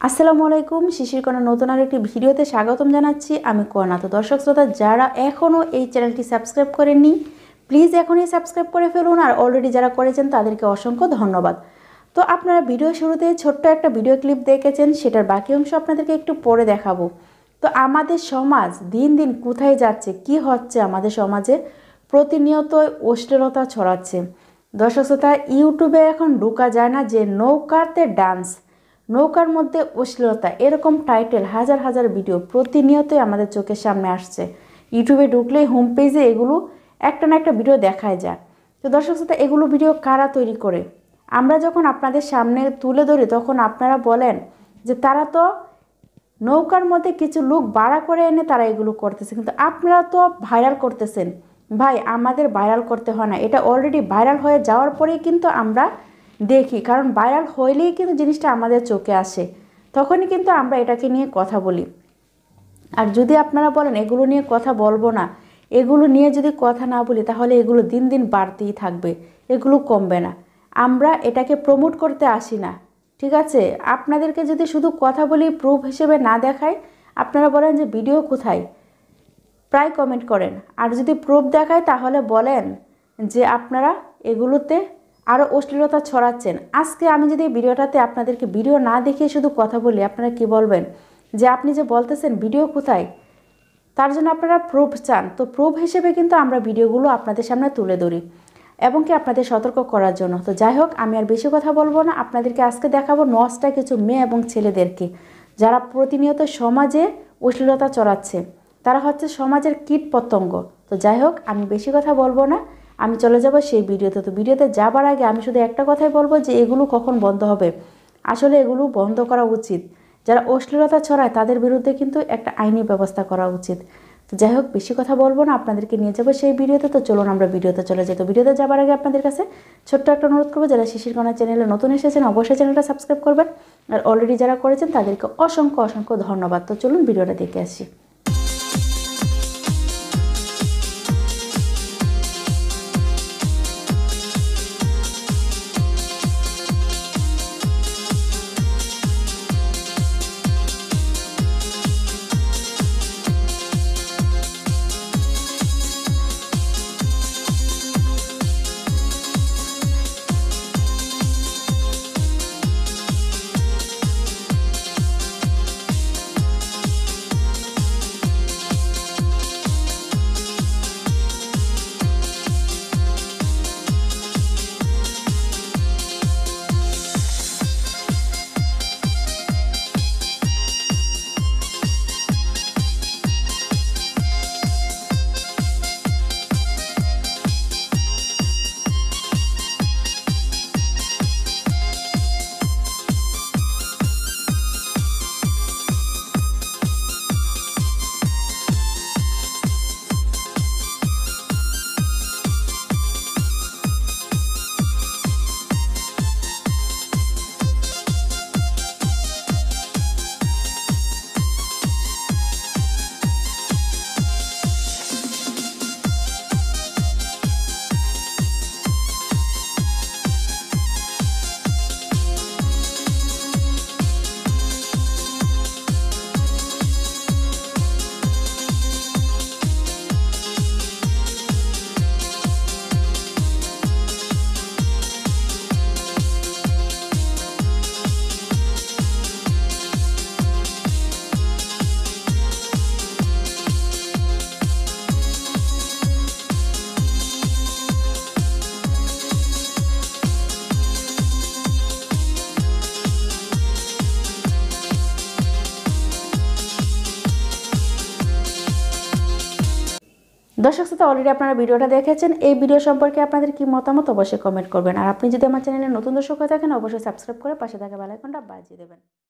আসসালামু আলাইকুম, শিশির কণা নতুন আরেকটি ভিডিওতে স্বাগতম জানাচ্ছি। আমি কণা। তো দর্শক শ্রোতা, যারা এখনও এই চ্যানেলটি সাবস্ক্রাইব করেননি, প্লিজ এখনই সাবস্ক্রাইব করে ফেলুন। আর অলরেডি যারা করেছেন তাদেরকে অসংখ্য ধন্যবাদ। তো আপনারা ভিডিও শুরুতে ছোট্ট একটা ভিডিও ক্লিপ দেখেছেন, সেটার বাকি অংশ আপনাদেরকে একটু পরে দেখাবো। তো আমাদের সমাজ দিন দিন কোথায় যাচ্ছে, কি হচ্ছে আমাদের সমাজে, প্রতিনিয়ত অশ্লীলতা ছড়াচ্ছে। দর্শক শ্রোতা, ইউটিউবে এখন ঢোকা যায় না যে নৌকাতে ডান্স, নৌকার মধ্যে অশ্লীলতা, এরকম টাইটেল হাজার হাজার ভিডিও প্রতিনিয়তই আমাদের চোখের সামনে আসছে। ইউটিউবে ঢুকলেই হোম পেজে এগুলো একটা না একটা ভিডিও দেখায় যায়। তো দর্শক শ্রোতা, এগুলো ভিডিও কারা তৈরি করে? আমরা যখন আপনাদের সামনে তুলে ধরি তখন আপনারা বলেন যে তারা তো নৌকার মধ্যে কিছু লোক ভাড়া করে এনে তারা এগুলো করতেছে, কিন্তু আপনারা তো ভাইরাল করতেছেন। ভাই, আমাদের ভাইরাল করতে হয় না, এটা অলরেডি ভাইরাল হয়ে যাওয়ার পরেই কিন্তু আমরা দেখি, কারণ ভাইরাল হইলেই কিন্তু জিনিসটা আমাদের চোখে আসে, তখনই কিন্তু আমরা এটাকে নিয়ে কথা বলি। আর যদি আপনারা বলেন এগুলো নিয়ে কথা বলবো না, এগুলো নিয়ে যদি কথা না বলি, তাহলে এগুলো দিন দিন বাড়তেই থাকবে, এগুলো কমবে না। আমরা এটাকে প্রমোট করতে আসি না, ঠিক আছে? আপনাদেরকে যদি শুধু কথা বলি, প্রুফ হিসেবে না দেখাই, আপনারা বলেন যে ভিডিও কোথায়, প্রায় কমেন্ট করেন। আর যদি প্রুফ দেখায় তাহলে বলেন যে আপনারা এগুলোতে আরও অশ্লীলতা ছড়াচ্ছেন। আজকে আমি যদি ভিডিওটাতে আপনাদেরকে ভিডিও না দেখিয়ে শুধু কথা বলি, আপনারা কি বলবেন? যে আপনি যে বলতেছেন ভিডিও কোথায়, তার জন্য আপনারা প্রুফ চান। তো প্রুফ হিসেবে কিন্তু আমরা ভিডিওগুলো আপনাদের সামনে তুলে ধরি, এবং কি আপনাদের সতর্ক করার জন্য। তো যাই হোক, আমি আর বেশি কথা বলবো না, আপনাদেরকে আজকে দেখাবো 9টা কিছু মেয়ে এবং ছেলেদেরকে যারা প্রতিনিয়ত সমাজে অশ্লীলতা ছড়াচ্ছে। তারা হচ্ছে সমাজের কীট পতঙ্গ। তো যাই হোক, আমি বেশি কথা বলবো না, আমি চলে যাব সেই ভিডিওতে। তো ভিডিওতে যাবার আগে আমি শুধু একটা কথাই বলবো যে এগুলো কখন বন্ধ হবে। আসলে এগুলো বন্ধ করা উচিত। যারা অশ্লীলতা ছড়ায় তাদের বিরুদ্ধে কিন্তু একটা আইনি ব্যবস্থা করা উচিত। তো যাই হোক, বেশি কথা বলবো না, আপনাদেরকে নিয়ে যাবো সেই ভিডিওতে। তো চলুন আমরা ভিডিওতে চলে যাই। তো ভিডিওতে যাবার আগে আপনাদের কাছে ছোট্ট একটা অনুরোধ করবো, যারা শিশির কণা চ্যানেলে নতুন এসেছেন অবশ্যই চ্যানেলটা সাবস্ক্রাইব করবেন। আর অলরেডি যারা করেছেন তাদেরকে অসংখ্য অসংখ্য ধন্যবাদ। তো চলুন ভিডিওটা দেখে আসি। দর্শক শ্রোতা, অলরেডি আপনারা ভিডিওটা দেখেছেন। এই ভিডিও সম্পর্কে আপনাদের কি মতামত অবশ্যই কমেন্ট করবেন। আর আপনি যদি আমার চ্যানেলে নতুন দর্শক হয়ে থাকেন অবশ্যই সাবস্ক্রাইব করে পাশে থাকা বেল আইকনটা বাজিয়ে দেবেন।